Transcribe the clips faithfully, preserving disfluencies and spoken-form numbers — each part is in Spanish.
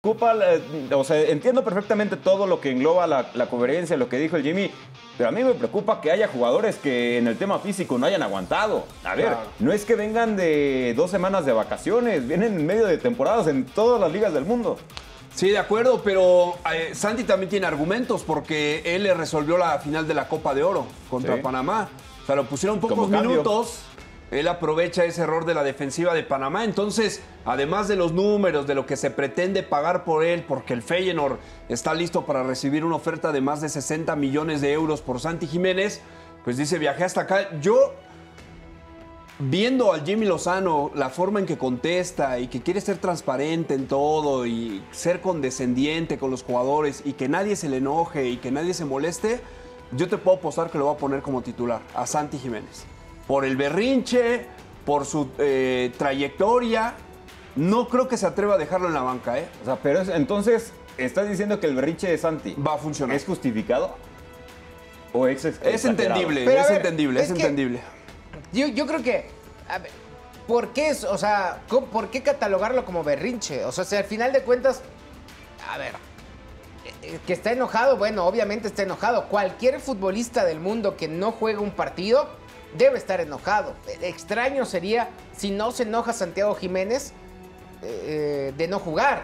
preocupa, o sea, entiendo perfectamente todo lo que engloba la, la conferencia, lo que dijo el Jimmy, pero a mí me preocupa que haya jugadores que en el tema físico no hayan aguantado. A ver, claro. No es que vengan de dos semanas de vacaciones, vienen en medio de temporadas en todas las ligas del mundo. Sí, de acuerdo, pero eh, Santi también tiene argumentos porque él le resolvió la final de la Copa de Oro contra sí. Panamá. O sea, lo pusieron pocos minutos. Él aprovecha ese error de la defensiva de Panamá. Entonces, además de los números, de lo que se pretende pagar por él, porque el Feyenoord está listo para recibir una oferta de más de sesenta millones de euros por Santi Jiménez, pues dice, viajé hasta acá. Yo, viendo al Jimmy Lozano, la forma en que contesta y que quiere ser transparente en todo y ser condescendiente con los jugadores y que nadie se le enoje y que nadie se moleste, yo te puedo apostar que lo va a poner como titular a Santi Jiménez. Por el berrinche, por su eh, trayectoria, no creo que se atreva a dejarlo en la banca, ¿eh? O sea, pero es, entonces, ¿estás diciendo que el berrinche de Santi va a funcionar? ¿Es justificado? ¿O es exagerado? Es entendible, pero es ver, entendible, es, es entendible. Yo, yo creo que, a ver, ¿por qué es, o sea, por qué catalogarlo como berrinche? O sea, si al final de cuentas, a ver, que está enojado, bueno, obviamente está enojado. Cualquier futbolista del mundo que no juega un partido debe estar enojado. Extraño sería si no se enoja Santiago Jiménez eh, de no jugar.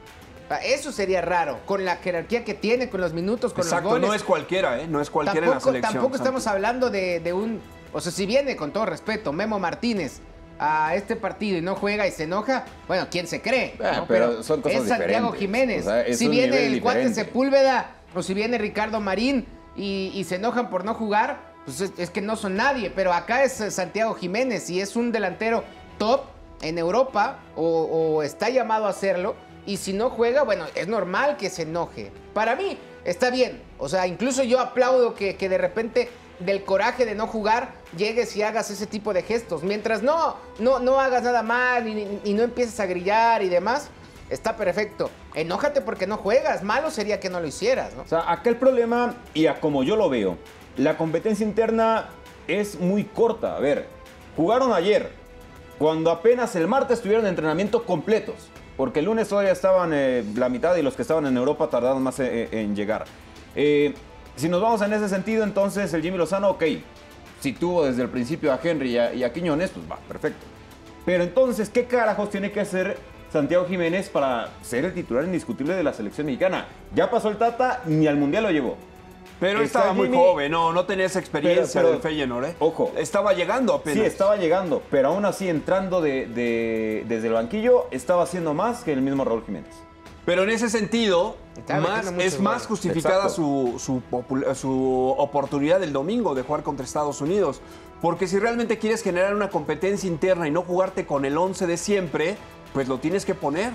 Eso sería raro, con la jerarquía que tiene, con los minutos, con Exacto, los goles. No es cualquiera, ¿eh? No es cualquiera tampoco, en la selección. Tampoco Santi. estamos hablando de, de un... O sea, si viene, con todo respeto, Memo Martínez a este partido y no juega y se enoja, bueno, ¿quién se cree? Ah, ¿no? pero, pero son cosas es Santiago diferentes. Jiménez. O sea, es si un viene el cuate diferente. Sepúlveda o si viene Ricardo Marín y, y se enojan por no jugar, pues es, es que no son nadie. Pero acá es Santiago Jiménez y es un delantero top en Europa o, o está llamado a hacerlo. Y si no juega, bueno, es normal que se enoje. Para mí está bien. O sea, incluso yo aplaudo que, que de repente del coraje de no jugar llegues y hagas ese tipo de gestos. Mientras no, no, no hagas nada mal y, y no empieces a grillar y demás, está perfecto. Enójate porque no juegas. Malo sería que no lo hicieras, ¿no? O sea, acá el problema, y a como yo lo veo, la competencia interna es muy corta. A ver, jugaron ayer, cuando apenas el martes tuvieron entrenamiento completos. Porque el lunes todavía estaban eh, la mitad y los que estaban en Europa tardaron más en, en llegar. Eh, si nos vamos en ese sentido, entonces el Jimmy Lozano, ok, si tuvo desde el principio a Henry y a, y a Quiñones, pues va, perfecto. Pero entonces, ¿qué carajos tiene que hacer Santiago Jiménez para ser el titular indiscutible de la selección mexicana? Ya pasó el Tata, ni al Mundial lo llevó. Pero estaba muy Jimmy, joven, no, no tenía esa experiencia pero, pero, del Feyenoord, ¿eh? Ojo. Estaba llegando apenas. Sí, estaba llegando, pero aún así entrando de, de, desde el banquillo, estaba haciendo más que el mismo Raúl Jiménez. Pero en ese sentido, más, es más justificada su, su, su oportunidad del domingo de jugar contra Estados Unidos. Porque si realmente quieres generar una competencia interna y no jugarte con el once de siempre, pues lo tienes que poner.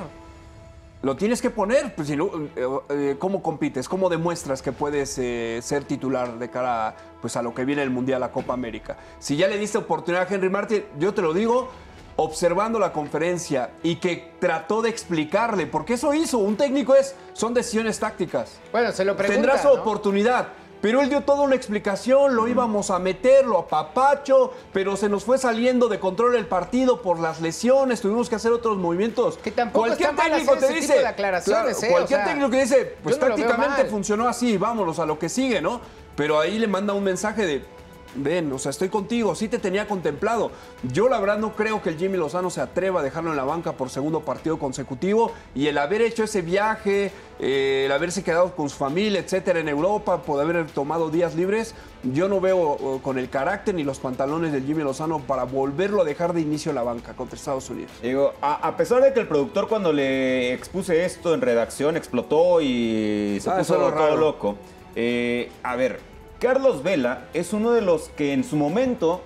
Lo tienes que poner, pues si no, eh, ¿cómo compites? ¿Cómo demuestras que puedes eh, ser titular de cara a, pues, a lo que viene el Mundial, la Copa América? Si ya le diste oportunidad a Henry Martin, yo te lo digo, observando la conferencia y que trató de explicarle, porque eso hizo, un técnico es, son decisiones tácticas. Bueno, se lo pregunta, Tendrá su ¿no? oportunidad. Pero él dio toda una explicación, lo íbamos a meterlo a papacho, pero se nos fue saliendo de control el partido por las lesiones, tuvimos que hacer otros movimientos. Que tampoco cualquier está mal técnico hacer te ese dice, tipo de aclaraciones, claro, ¿eh? cualquier O sea, técnico que dice, pues yo no lo veo tácticamente mal. funcionó así, vámonos a lo que sigue, ¿no? Pero ahí le manda un mensaje de, ven, o sea, estoy contigo, sí te tenía contemplado. Yo la verdad no creo que el Jimmy Lozano se atreva a dejarlo en la banca por segundo partido consecutivo y el haber hecho ese viaje, eh, el haberse quedado con su familia, etcétera, en Europa, por haber tomado días libres, yo no veo uh, con el carácter ni los pantalones del Jimmy Lozano para volverlo a dejar de inicio en la banca contra Estados Unidos. Digo, a, a pesar de que el productor cuando le expuse esto en redacción explotó y se Ah, puso eso es todo raro. loco, eh, a ver, Carlos Vela es uno de los que en su momento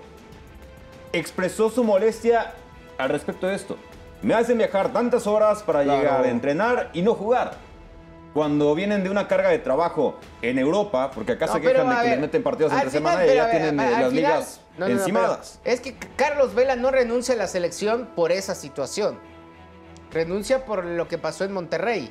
expresó su molestia al respecto de esto. Me hacen viajar tantas horas para Claro. llegar a entrenar y no jugar. Cuando vienen de una carga de trabajo en Europa, porque acá No, se pero, quejan de a que ver, les meten partidos al entre final, semana y pero, ya a ver, tienen al eh, las final- ligas no, no, no, encimadas. pero es que Carlos Vela no renuncia a la selección por esa situación. Renuncia por lo que pasó en Monterrey.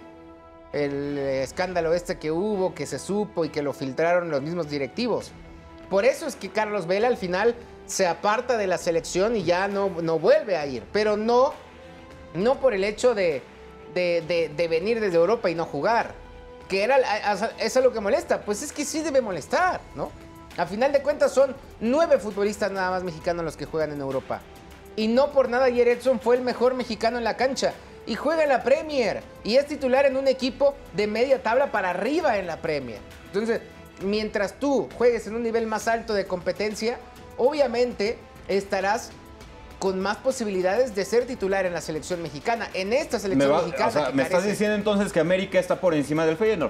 El escándalo este que hubo, que se supo y que lo filtraron los mismos directivos. Por eso es que Carlos Vela al final se aparta de la selección y ya no, no vuelve a ir. Pero no, no por el hecho de, de, de, de venir desde Europa y no jugar. Que era, eso es lo que molesta. Pues es que sí debe molestar, ¿no? A final de cuentas son nueve futbolistas nada más mexicanos los que juegan en Europa. Y no por nada ayer Edson fue el mejor mexicano en la cancha. Y juega en la Premier. Y es titular en un equipo de media tabla para arriba en la Premier. Entonces, mientras tú juegues en un nivel más alto de competencia, obviamente estarás con más posibilidades de ser titular en la selección mexicana. En esta selección me va, mexicana. O sea, que ¿me carece... estás diciendo entonces que América está por encima del Feyenoord?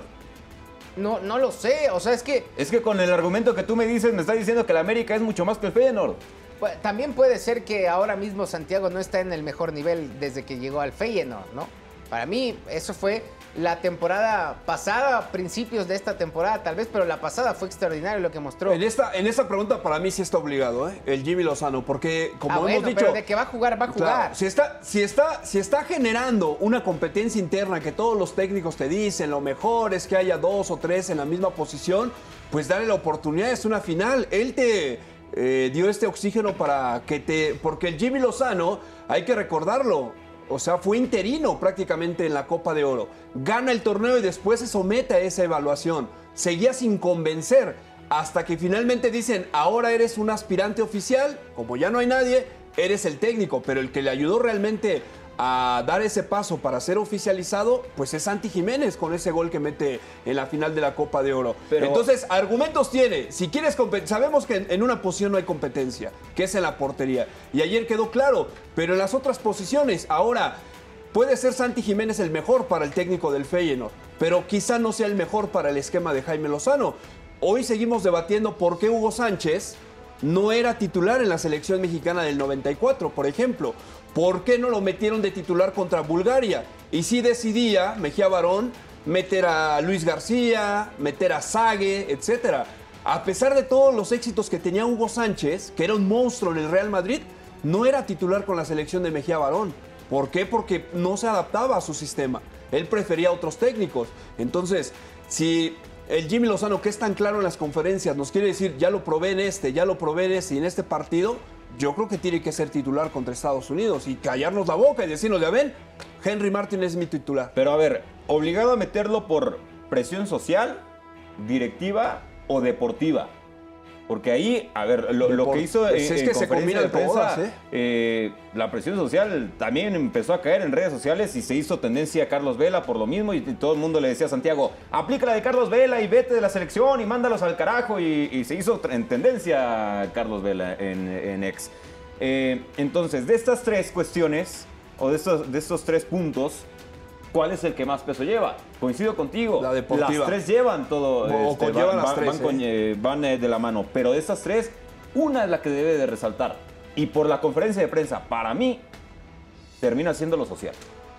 No, no lo sé. O sea, es que... Es que con el argumento que tú me dices, me estás diciendo que el América es mucho más que el Feyenoord. Pues, también puede ser que ahora mismo Santiago no está en el mejor nivel desde que llegó al Feyenoord, ¿no? Para mí, eso fue la temporada pasada, principios de esta temporada tal vez, pero la pasada fue extraordinario lo que mostró. En esta, en esta pregunta para mí sí está obligado, ¿eh? El Jimmy Lozano, porque como ah, hemos bueno, dicho... pero de que va a jugar, va a jugar. Claro, si, está, si, está, si está generando una competencia interna que todos los técnicos te dicen, lo mejor es que haya dos o tres en la misma posición, pues dale la oportunidad, es una final. Él te... Eh, dio este oxígeno para que te... Porque el Jimmy Lozano, hay que recordarlo, o sea, fue interino prácticamente en la Copa de Oro. Gana el torneo y después se somete a esa evaluación. Seguía sin convencer hasta que finalmente dicen, ahora eres un aspirante oficial, como ya no hay nadie, eres el técnico, pero el que le ayudó realmente a dar ese paso para ser oficializado, pues es Santi Jiménez con ese gol que mete en la final de la Copa de Oro. Pero... Entonces, argumentos tiene. Si quieres competencia, sabemos que en una posición no hay competencia, que es en la portería. Y ayer quedó claro, pero en las otras posiciones, ahora puede ser Santi Jiménez el mejor para el técnico del Feyenoord, pero quizá no sea el mejor para el esquema de Jaime Lozano. Hoy seguimos debatiendo por qué Hugo Sánchez no era titular en la selección mexicana del noventa y cuatro, por ejemplo. ¿Por qué no lo metieron de titular contra Bulgaria? Y sí decidía Mejía Barón meter a Luis García, meter a Sague, etcétera. A pesar de todos los éxitos que tenía Hugo Sánchez, que era un monstruo en el Real Madrid, no era titular con la selección de Mejía Barón. ¿Por qué? Porque no se adaptaba a su sistema. Él prefería a otros técnicos. Entonces, si el Jimmy Lozano, que es tan claro en las conferencias, nos quiere decir, ya lo probé en este, ya lo probé en este y en este partido, yo creo que tiene que ser titular contra Estados Unidos y callarnos la boca y decirnos, ya ven, Henry Martin es mi titular. Pero a ver, ¿obligado a meterlo por presión social, directiva o deportiva? Porque ahí, a ver, lo, lo que hizo pues en, es que en se conferencia de prensa, todas, ¿eh? Eh, la presión social también empezó a caer en redes sociales y se hizo tendencia a Carlos Vela por lo mismo y, y todo el mundo le decía a Santiago, aplica la de Carlos Vela y vete de la selección y mándalos al carajo y, y se hizo en tendencia Carlos Vela en, en ex. Eh, entonces, de estas tres cuestiones o de estos, de estos tres puntos, ¿cuál es el que más peso lleva? Coincido contigo. La deportiva. Las tres llevan todo. O este, conllevan van, las tres, van, con, eh, van eh, de la mano. Pero de estas tres, una es la que debe de resaltar. Y por la conferencia de prensa, para mí, termina siendo lo social.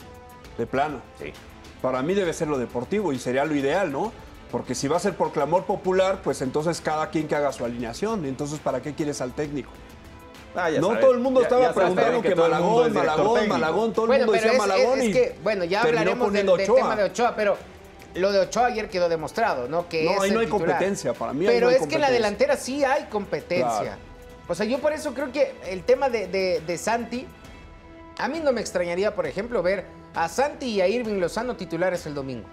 De plano. Sí. Para mí debe ser lo deportivo y sería lo ideal, ¿no? Porque si va a ser por clamor popular, pues entonces cada quien que haga su alineación. Entonces, ¿para qué quieres al técnico? Ah, no sabes. todo el mundo Ya- estaba ya sabes preguntando que que, todo el mundo Malagón, es director Malagón, técnico. Malagón, todo el Bueno, mundo pero decía es, Malagón es, y es que, bueno, ya terminó hablaremos del, poniendo del Ochoa. tema de Ochoa, pero lo de Ochoa ayer quedó demostrado, ¿no? Que No, es ahí el no hay titular. competencia, para mí ahí Pero no hay es que en la competencia. delantera sí hay competencia. Claro. O sea, yo por eso creo que el tema de, de, de Santi, a mí no me extrañaría, por ejemplo, ver a Santi y a Irving Lozano titulares el domingo.